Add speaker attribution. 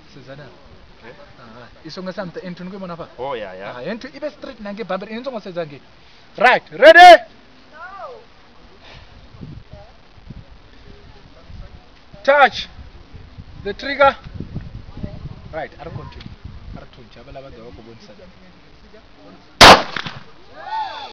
Speaker 1: sizana isonga samta entun ko mona pa
Speaker 2: Oh yeah.
Speaker 1: entu ibe straight nange bamber enzo ngo sezange right ready touch the trigger right ara continue ara tuncha bala ba da ko bon sada